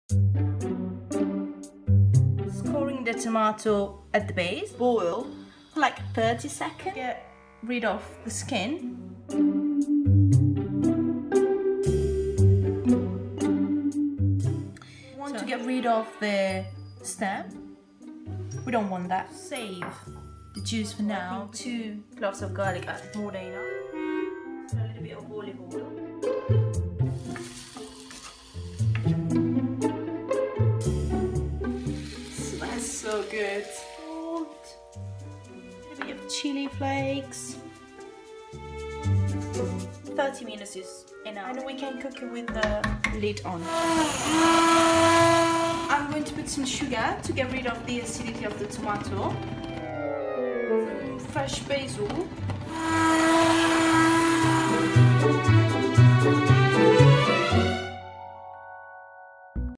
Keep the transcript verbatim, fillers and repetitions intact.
Scoring the tomato at the base. Boil for like thirty seconds. Get rid of the skin. Want so, to get rid of the stem. We don't want that. Save the juice for now. Two cloves of garlic are more than enough. A little bit of olive oil. Smells so good. Salt. A little bit of chili flakes. thirty minutes is enough. And we can cook it with the lid on. I'm going to put some sugar to get rid of the acidity of the tomato. Some fresh basil.